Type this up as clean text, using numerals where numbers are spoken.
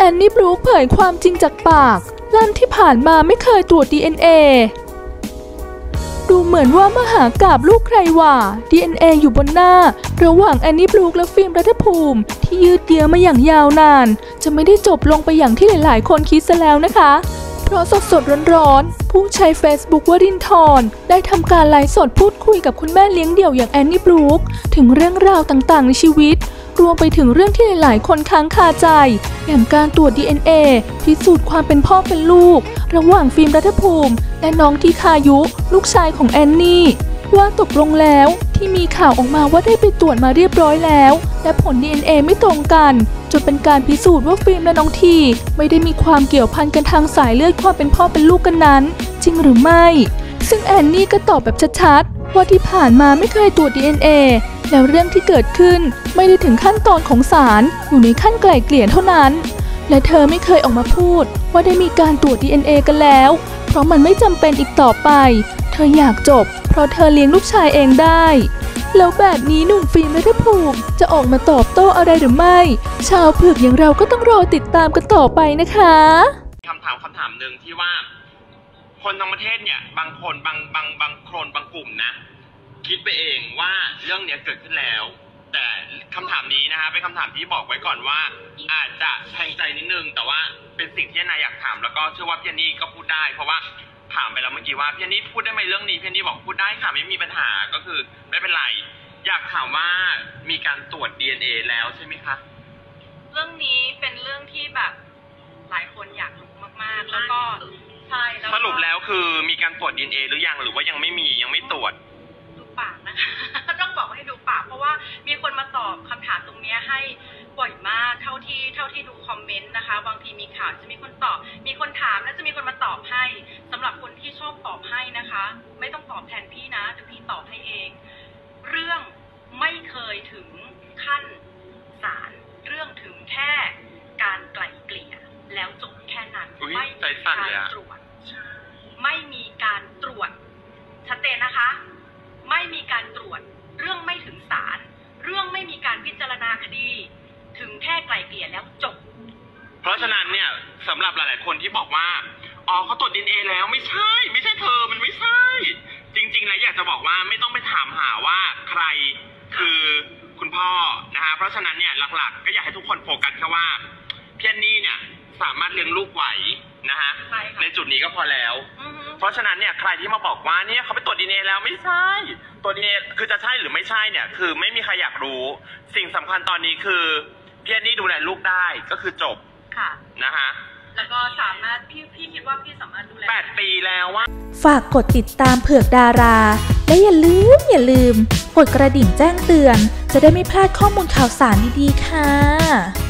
นนี่บรูคเผยความจริงจากปากลั่นที่ผ่านมาไม่เคยตรวจ DNA ดูเหมือนว่ามหากาพย์ลูกใครว่า DNA อยู่บนหน้าระหว่างแอนนี่บรูคและฟิล์มรัฐภูมิที่ยืดเยื้อมาอย่างยาวนานจะไม่ได้จบลงไปอย่างที่หลายๆคนคิดซะแล้วนะคะเพราะสดๆร้อนๆผู้ใช้ Facebook วรินทร์ได้ทำการไลฟ์สดพูดคุยกับคุณแม่เลี้ยงเดี่ยวอย่างแอนนี่บรูคถึงเรื่องราวต่างๆในชีวิตรวมไปถึงเรื่องที่หลายๆคนค้างคาใจอย่างการตรวจ DNA พิสูจน์ความเป็นพ่อเป็นลูกระหว่างฟิล์มรัฐภูมิและน้องทีคายุลูกชายของแอนนี่ว่าตกลงแล้วที่มีข่าวออกมาว่าได้ไปตรวจมาเรียบร้อยแล้วและผล DNA ไม่ตรงกันจนเป็นการพิสูจน์ว่าฟิล์มและน้องทีไม่ได้มีความเกี่ยวพันกันทางสายเลือดความเป็นพ่อเป็นลูกกันนั้นจริงหรือไม่ซึ่งแอนนี่ก็ตอบแบบชัดๆว่าที่ผ่านมาไม่เคยตรวจ DNA แล้วเรื่องที่เกิดขึ้นไม่ได้ถึงขั้นตอนของศาลอยู่ในขั้นไกล่เกลี่ยเท่านั้นและเธอไม่เคยออกมาพูดว่าได้มีการตรวจ DNA กันแล้วเพราะมันไม่จำเป็นอีกต่อไปเธออยากจบเพราะเธอเลี้ยงลูกชายเองได้แล้วแบบนี้หนุ่มฟิล์มรัฐภูมิจะออกมาตอบโต้อะไรหรือไม่ชาวเผือกอย่างเราก็ต้องรอติดตามกันต่อไปนะคะคำถามหนึ่งที่ว่าคนทั้งประเทศเนี่ยบางคนบางคนบางกลุ่มนะคิดไปเองว่าเรื่องนี้เกิดขึ้นแล้วแต่คำถามนี้นะคะเป็นคำถามที่บอกไว้ก่อนว่าอาจจะแทงใจนิดนึงแต่ว่าเป็นสิ่งที่นายอยากถามแล้วก็เชื่อว่าพี่นี่ก็พูดได้เพราะว่าถามไปแล้วเมื่อกี้ว่าพี่นี่พูดได้ไหมเรื่องนี้พี่นี่บอกพูดได้ค่ะไม่มีปัญหาก็คือไม่เป็นไรอยากถามว่ามีการตรวจ DNA แล้วใช่ไหมคะเรื่องนี้เป็นเรื่องที่แบบหลายคนอยากรู้มากๆแล้วก็ใช่สรุปแล้วคือมีการตรวจ DNA หรือยังหรือว่ายังไม่มียังไม่ตรวจดูปากนะคะต้องบอกให้ดูปากเพราะว่ามีคนมาตอบคำถามตรงนี้ให้บ่อยมากเท่าที่ดูคอมเมนต์นะคะบางทีมีข่าวจะมีคนตอบมีคนถามแล้วจะมีคนมาตอบให้สำหรับคนที่ชอบตอบให้นะคะไม่ต้องตอบแทนพี่นะแต่พี่ตอบให้เองเรื่องไม่เคยถึงขั้นศาลเรื่องถึงแค่การไกล่เกลี่ยแล้วจบแค่นั้นไม่มีการตรวจไม่มีการตรวจชัดเจนนะคะไม่มีการตรวจเรื่องไม่ถึงศาลเรื่องไม่มีการพิจารณาคดีถึงแค่ไกล่เกลี่ยแล้วจบเพราะฉะนั้นเนี่ยสำหรับหลายๆคนที่บอกว่าอ๋อเขาตรวจ DNA แล้วไม่ใช่เธอมันไม่ใช่จริงๆแล้วอยากจะบอกว่าไม่ต้องไปถามหาว่าใครคือคุณพ่อนะฮะเพราะฉะนั้นเนี่ยหลักๆก็อยากให้ทุกคนโฟกัสแค่ว่าพี่แอนนี่เนี่ยสามารถเลี้ยงลูกไหวนะฮะในจุดนี้ก็พอแล้วเพราะฉะนั้นเนี่ยใครที่มาบอกว่าเนี่ยเขาไปตรวจ DNA แล้วไม่ใช่ตรวจ DNA คือจะใช่หรือไม่ใช่เนี่ยคือไม่มีใครอยากรู้สิ่งสำคัญตอนนี้คือพี่แอนนี่ดูแลลูกได้ก็คือจบค่ะนะฮะแล้วก็สามารถพี่คิดว่าพี่สามารถดูแล 8 ปีแล้วว่าฝากกดติดตามเผือกดาราและอย่าลืมกดกระดิ่งแจ้งเตือนจะได้ไม่พลาดข้อมูลข่าวสารดีๆค่ะ